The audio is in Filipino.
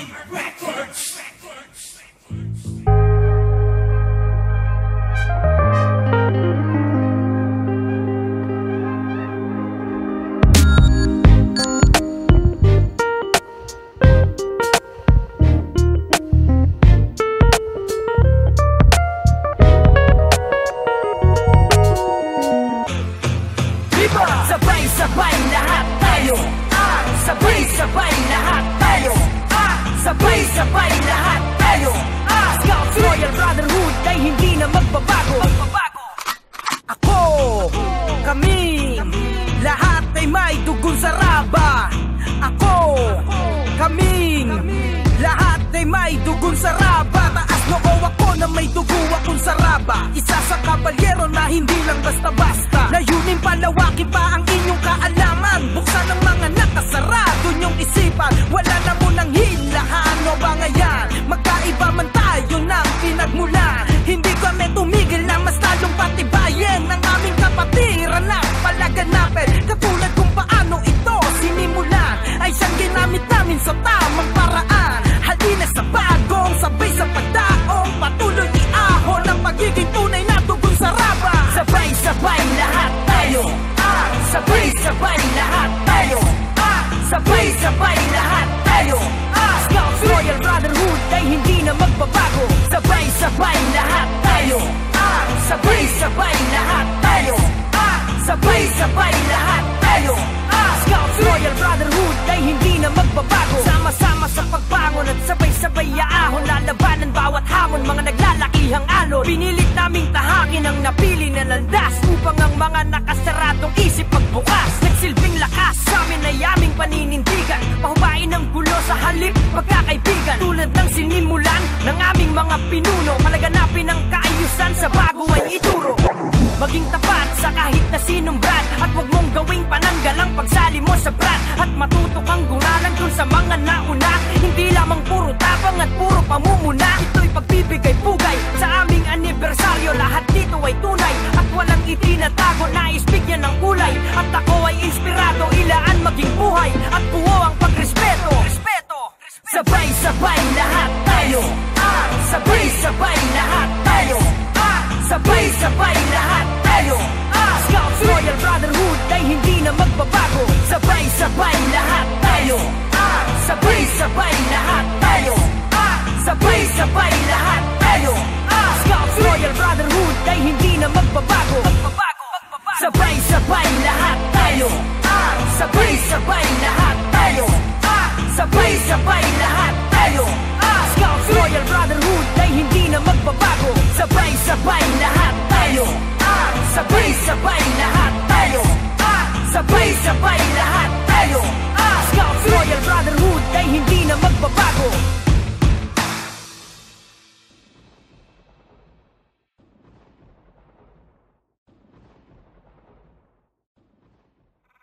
Sabay-sabay lahat tayo, sabay-sabay lahat tayo, sabay-sabay lahat tayo. Scouts Royal Brotherhood ay hindi na magbabago. Ako, kami, lahat ay may dugong saraba. Ako, kaming, lahat ay may dugong saraba. Taas noo ako na may dugo akong saraba. Isa sa kabalyero na hindi lang basta-basta. Layunin palawakin pa ang inyong kaalaman. Buksan ang mga nakasarado nyong isipan. Wala na munang hilahan o bangayan. Magkaiba man tayo ng pinagmulan. Hindi kami tumigil na mas lalong patibayin ang aming kapatiran na palaganapin. Katulad kung paano ito sinimulan ay siyang ginamit namin sa tamang paraan. Halina sa bagong sabay sa pagdaong patuloy iahon ang pagiging tunay na dugong saraba. Sabay-sabay lahat tayo, sabay-sabay lahat tayo, sabay-sabay lahat tayo. Scouts Royal Brotherhood ay hindi na magbabago. Sabay-sabay lahat tayo, sabay-sabay lahat tayo, sabay-sabay lahat tayo. Scouts Royal Brotherhood ay hindi na magbabago. Sama-sama sa pagbangon at sabay-sabay aahon. Lalabanan bawat hamon, mga naglalakihang alon. Pinilit naming tahakin ang napili na landas upang ang mga nakasaradong isip magbukas. Nagsilbing lakas sa amin ay aming paninindigan. Pahubain ang gulo sa halip magkakaibigan. Tulad ng sinimulan ng aming mga pinuno, palaganapin ang kaayusan sa bago ay ituro. Maging tapat sa kahit na sinong brand, at huwag mong gawing pananggal ang pagsali mo sa brand. At matuto kang guralan dun sa mga nauna. Hindi lamang puro tapang at puro pamumuna. Ito'y pagbibigay pugay sa aming anibersaryo. Lahat dito ay tunay at walang itinatago. Nais bigyan ng kulay at ako ay inspirado. Ilaan maging buhay at buo ang pagrespeto. Sabay-sabay lahat tayo, sabay-sabay lahat tayo, sabay-sabay lahat tayo. Scouts Royal Brotherhood ay hindi na magbabago. Sabay-sabay lahat tayo, sabay-sabay lahat tayo, sabay-sabay lahat tayo. Scouts Royal Brotherhood ay hindi na magbabago. Sabay-sabay lahat tayo, sabay-sabay lahat tayo, sabay-sabay lahat tayo. Scouts Royal Brotherhood ay hindi na magbabago. Sabay-sabay